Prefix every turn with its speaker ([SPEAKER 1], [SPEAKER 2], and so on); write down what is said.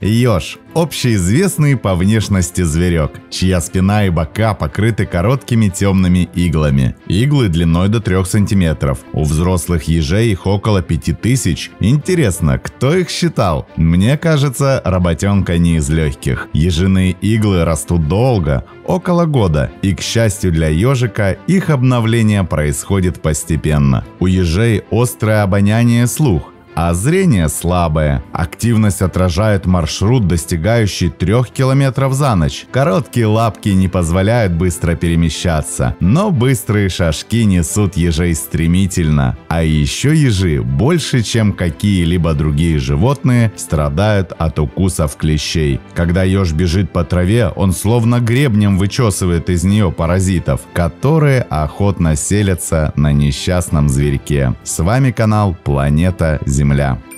[SPEAKER 1] Еж – общеизвестный по внешности зверек, чья спина и бока покрыты короткими темными иглами. Иглы длиной до 3 сантиметров. У взрослых ежей их около 5000. Интересно, кто их считал? Мне кажется, работенка не из легких. Ежиные иглы растут долго, около года, и, к счастью для ежика, их обновление происходит постепенно. У ежей острое обоняние и слух, а зрение слабое. Активность отражает маршрут, достигающий 3 километров за ночь. Короткие лапки не позволяют быстро перемещаться, но быстрые шажки несут ежей стремительно. А еще ежи, больше чем какие-либо другие животные, страдают от укусов клещей. Когда еж бежит по траве, он словно гребнем вычесывает из нее паразитов, которые охотно селятся на несчастном зверьке. С вами канал Планета Земля.